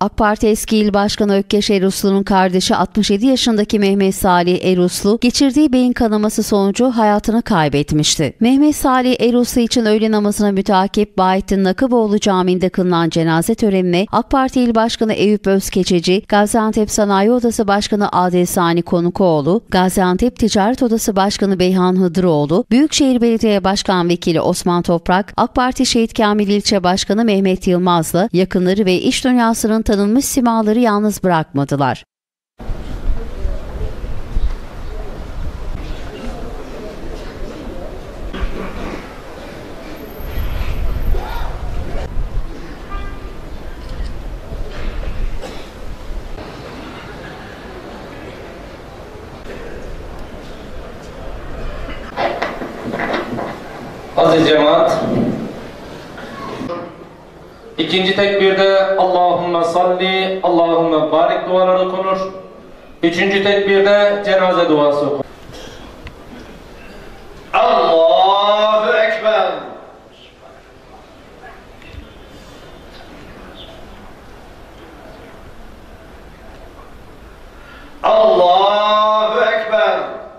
AK Parti eski il başkanı Ökkeş Eruslu'nun kardeşi 67 yaşındaki Mehmet Salih Eruslu geçirdiği beyin kanaması sonucu hayatını kaybetmişti. Mehmet Salih Eruslu için öğle namazına müteakip Bahattin Nakıboğlu Camii'nde kılınan cenaze törenine AK Parti İl Başkanı Eyüp Özkeçeci, Gaziantep Sanayi Odası Başkanı Adil Sani Konukoğlu, Gaziantep Ticaret Odası Başkanı Beyhan Hıdıroğlu, Büyükşehir Belediye Başkan Vekili Osman Toprak, AK Parti Şehit Kamil İlçe Başkanı Mehmet Yılmaz'la yakınları ve iş dünyasının tanınmış simaları yalnız bırakmadılar. Aziz cemaat, ikinci tekbirde Allahümme salli, Allahümme barik duaları okunur. Üçüncü tekbirde cenaze duası okunur. Allahu Ekber. Allahu Ekber.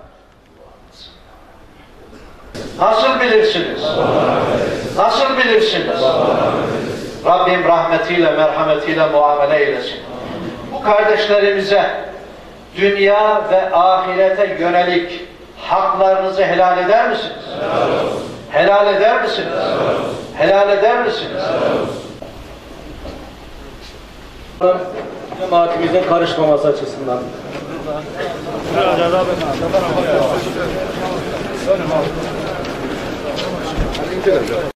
Nasıl bilirsiniz? Nasıl bilirsiniz? Rabbim rahmetiyle, merhametiyle muamele eylesin. Bu kardeşlerimize dünya ve ahirete yönelik haklarınızı helal eder misiniz? Helal eder misiniz? Helal eder misiniz? Cemaatimizin karışmaması açısından.